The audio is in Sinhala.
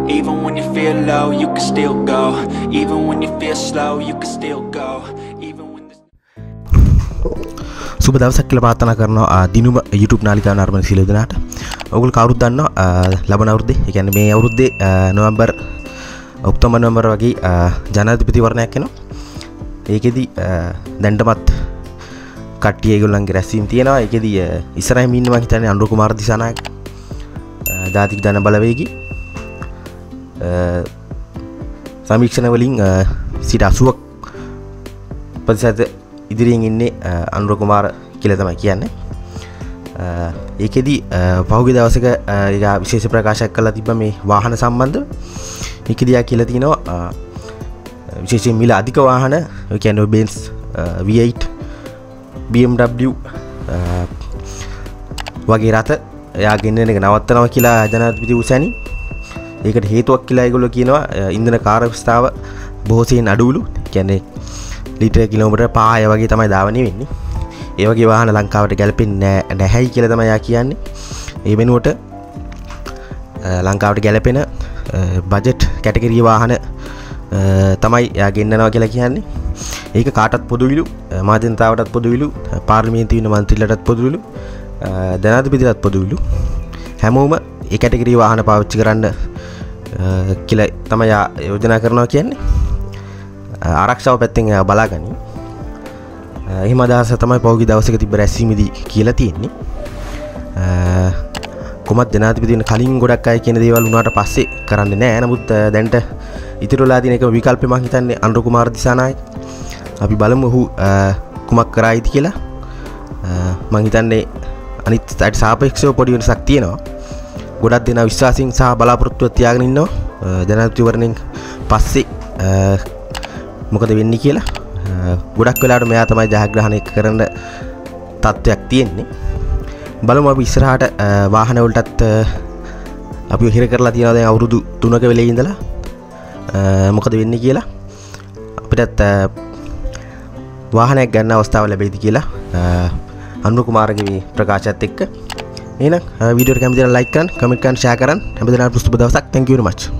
Even when you feel low, you can still go. Even when you feel slow, you can still go. Even when සුබ දවසක් කියලා ප්‍රාර්ථනා කරනවා දිනුම YouTube නාලිකාව නරඹන සියලු දෙනාට. ඔයගොල්ලෝ කවුරුත් දන්නවා ලබන අවුරුද්දේ, ඒ කියන්නේ මේ අවුරුද්දේ ඔක්තෝබර් නොවැම්බර් වගේ ජනාධිපතිවරණයක් එනවා. ඒකෙදි දැන්ටමත් කට්ටිය ඒගොල්ලන්ගේ රැස්වීම තියෙනවා. ඒකෙදි ඉස්සරහින් ඉන්නේ මම හිතන්නේ අනුර කුමාර දිසානායක ජාතික ජන බලවේගී සමීක්ෂණ වලින් 80% ප්‍රතිශත ඉදිරියෙන් ඉන්නේ අනුර කුමාර කියලා තමයි කියන්නේ. ඒකෙදි පහුගිය දවසක යා විශේෂ ප්‍රකාශයක් කළා තිබ්බා මේ වාහන සම්බන්ධව. ඒකෙදි යා කියලා තිනවා විශේෂයෙන් මිල අධික වාහන, ඒ කියන්නේ Benz V8 BMW වගේ රථ එයා ගෙන්නන එක නවත්තනවා කියලා ජනාධිපති උසැනි. ඒකට හේතුවක් කියලා ඒගොල්ලෝ කියනවා ඉන්ධන කාර්යවස්ථාව බොහෝසෙයින් අඩුවලු. කියන්නේ ලීටර් කිලෝමීටර් 5 වගේ තමයි ධාවනය වෙන්නේ. ඒ වගේ වාහන ලංකාවට ගැලපෙන්නේ නැහැයි කියලා තමයි යා කියන්නේ. ඒ වෙනුවට ලංකාවට ගැලපෙන බජට් කැටගරි වාහන තමයි යා ගෙන්නනවා කියලා කියන්නේ. ඒක කාටත් පොදුවිලු, මාධ්‍යන්තාවටත් පොදුවිලු, පාර්ලිමේන්තුවේ ඉන්න මන්ත්‍රීලටත් පොදුවිලු, ජනාධිපතිලට පොදුවිලු. හැමෝම ඒ කැටගරි වාහන පාවිච්චි කරන්න කියලා තමයි යා යෝජනා කරනවා කියන්නේ. ආරක්ෂාව පැත්තෙන් එයා බලාගනි. එහෙම අදහස තමයි පහුගිය දවසක තිබ්බ රැස්වීමේදී කියලා තියෙන්නේ. කොහොමද ජනාධිපති වෙන කලින් ගොඩක් අය කියන දේවල් වුණාට පස්සේ කරන්නේ නැහැ. නමුත් දැන්ට ඉතිරිලා තියෙන එක විකල්පෙ මම හිතන්නේ අනුර කුමාර දිසානායක. අපි බලමු ඔහු කුමක් කරයිද කියලා. මම හිතන්නේ අනිත් අයට සාපේක්ෂව පොඩි වෙනසක් තියෙනවා. ගොඩක් දෙනා විශ්වාසයෙන් සහ බලාපොරොත්තුවක් තියාගෙන ඉන්නවා ජනාධිපතිවරණයෙන් පස්සේ මොකද වෙන්නේ කියලා. ගොඩක් වෙලාවට මෙයා තමයි ජයග්‍රහණය කරන තත්ත්වයක් තියෙන්නේ. බලමු අපි ඉස්සරහට වාහන වලටත් අපි හිර කරලා තියෙනවා දැන් අවුරුදු 3ක වෙලේ ඉඳලා මොකද වෙන්නේ කියලා. අපිටත් වාහනයක් ගන්න අවස්ථාව ලැබෙයිද කියලා අනුර කුමාරගේ මේ ප්‍රකාශයත් එක්ක. එහෙනම් වීඩියෝ එක කැමති නම් ලයික් කරන්න, කමෙන්ට් කරන්න, ෂෙයා කරන්න. හැමදෙනාටම සුබ දවසක්. Thank you very much.